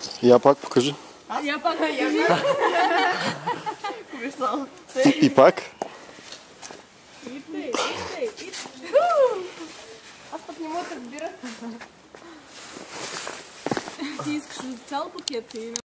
Я пак покажи. Я пак И пак. Аз пък не мога да разбира. Ти искаш цял пакет и